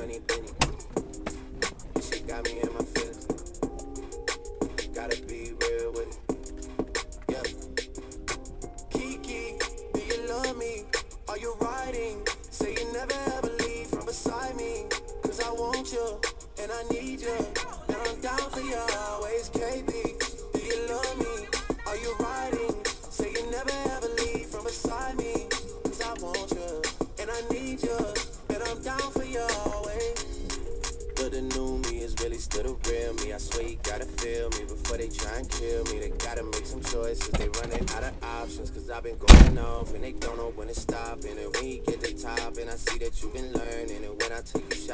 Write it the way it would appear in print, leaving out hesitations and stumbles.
honey bunny. This shit got me in my feelings. Gotta be real with it. Yeah. Kiki, do you love me? Are you riding? Say you never ever leave from beside me. Cause I want you, and I need you. And I'm down for you always, KB. Do you love me? Are you riding? Say you never ever leave from beside me. Cause I want you, and I need you. And I'm down for you always. But the new me is really still the real me. I swear you gotta feel me before they try and kill me. They gotta make some choices, they running out of options. Cause I've been going off and they don't know when to stop. And when you get to the top and I see that you've been learning. And when I take you